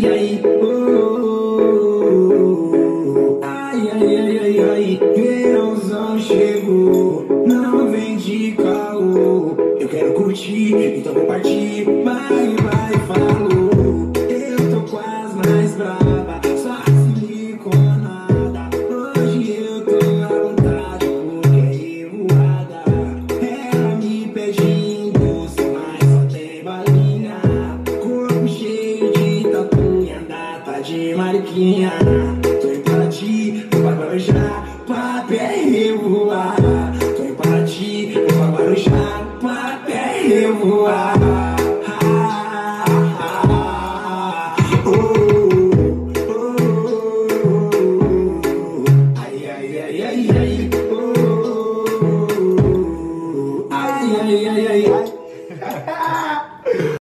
ai, ai, ai, ai, ai, verãozão chegou, não vem de caô. Eu quero curtir, então vou partir, vai, falou. Eu tô com as mais brava, só siliconada. Hoje eu tô à vontade, porque é revoada. Ela me pede doce, mas só tem balinha. Corpo cheio de tatu e a data de mariquinha. Tô em Paraty, vou pra Guarujá, papo é revoar. Tô em Paraty, vou pra Guarujá, papo é revoar. Ai, ai, ai, ai, ai, ai, ai, ai, ai, ai.